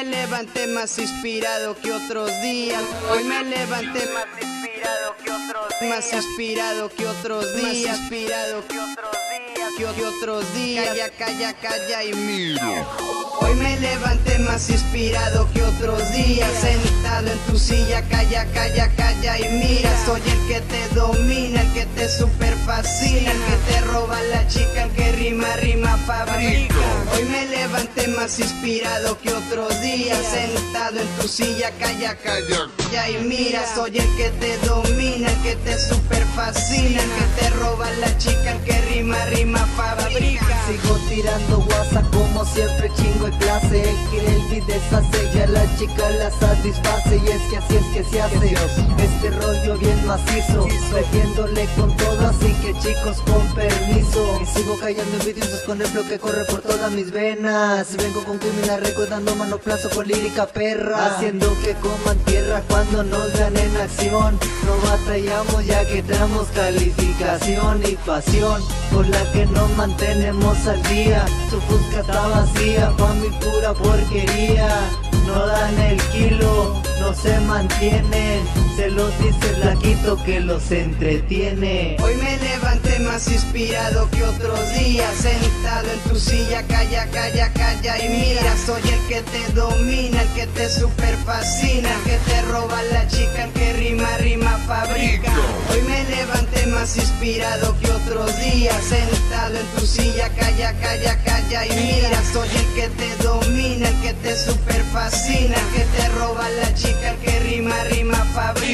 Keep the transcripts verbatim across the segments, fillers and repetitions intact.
me levanté más inspirado que otros días. Hoy me levanté más inspirado que otros días. Más inspirado que otros días. Más inspirado que otros días. Que, que otros días. Calla, calla, calla y mira. Hoy me levanté más inspirado que otros días. Sentado en tu silla, calla, calla, calla y mira. Soy el que te domina, el que te super fascina, el que te roba la chica, el que rima, rima, fabrica. Hoy me levanté más inspirado que otros días. Sentado en tu silla, calla, calla, calla y mira. Soy el que te domina, el que te super fascina, el que te roba la chica, el que rima, rima, fabrica. Sigo tirando WhatsApp como siempre, chingo de clase. El que el beat deshace, ya la chica la satisface. Y es que así es que se hace este rollo bien macizo, metiéndole con todo, así que chicos con permiso. Y sigo callando en vídeos con el flow que corre por todas mis venas. Vengo con criminal recordando manoplazo con lírica perra, haciendo que coman tierra cuando nos vean en acción. No batallamos ya que tenemos calificación y pasión por la que nos mantenemos al día. Su fusca está vacía, pa' mi pura porquería. No dan el kilo, no se mantienen. Se los dice el laquito que los entretiene. Hoy me levanté más inspirado que otros días. Sentado en tu silla, calla, calla, calla y mira. Soy el que te domina, el que te super fascina, el que te roba la chica, el que rima, rima, fabrica. Hoy me levanté más inspirado que otros días. Sentado en tu silla, calla, calla, calla y mira. Soy el que te domina, el que te super fascina, el que te roba la chica, el que rima, rima, fabrica.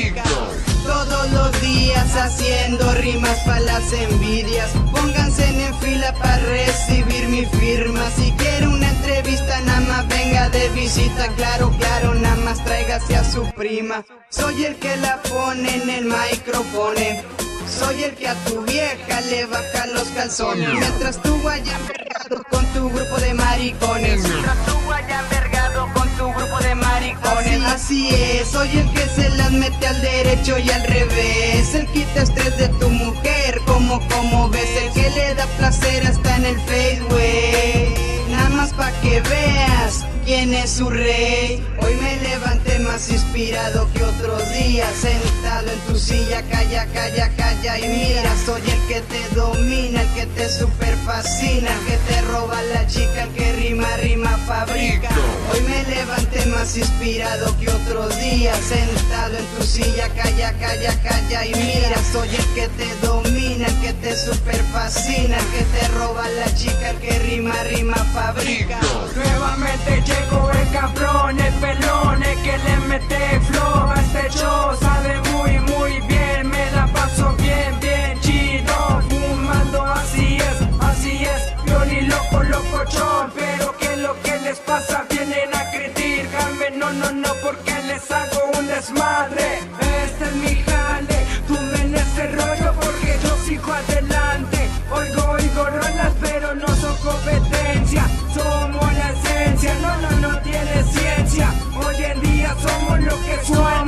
Todos los días haciendo rimas para las envidias. Pónganse en fila para recibir mi firma. Si quiere una entrevista, nada más venga de visita. Claro, claro, nada más tráigase a su prima. Soy el que la pone en el micrófono. Soy el que a tu vieja le baja los calzones. Mientras tú vayas envergado con tu grupo de maricones. Mientras tú vayas envergado con tu grupo de maricones. Así, así es, soy el que se las mete al derecho y al revés. El quita estrés de tu mujer, como, como ves. El que le da placer hasta en el Facebook. Nada más pa' que veas quién es su rey. Hoy me levanté más inspirado que otros días. Sentado en tu silla, calla, calla, calla y mira. Soy el que te domina, el que te super fascina, el que te roba la chica, el que rima, rima, fabrica. Hoy me levanté más inspirado que otros días. Sentado en tu silla, calla, calla, calla y mira. Soy el que te domina, el que te super fascina, el que te roba la chica, el que rima, rima, fabrica. Nuevamente llegó el cabrón, el pelón, el que le mete flow a este show. Sabe muy muy bien, me la paso bien, bien chido, fumando, así es, así es. Yo ni loco, locochón, pero que lo que les pasa, vienen a criticarme. No, no, no, porque les hago un desmadre. Este es mi jale, tumben ese rollo porque yo sigo adelante. Oigo, oigo rolas, pero no son competencia. Somos la esencia, no, no, no tiene ciencia. Hoy en día somos lo que suena.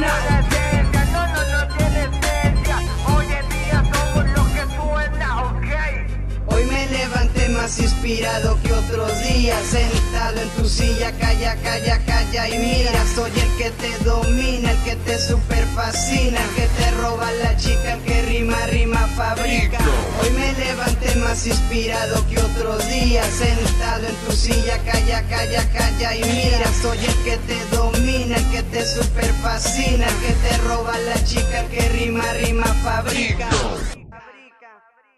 No, no, no tiene ciencia. Hoy en día somos lo que suena, ok. Hoy me levanté más inspirado que otros días. Sentado en tu silla, calla, calla, calla y mira. Soy el que te domina, el que te super fascina, el que te roba la chica, el que rima, rima, fabrica. Hoy me levanté más inspirado que otros días. Sentado en tu silla, calla, calla, calla y mira. Soy el que te domina, el que te super fascina, el que te roba la chica, el que rima, rima, fabrica.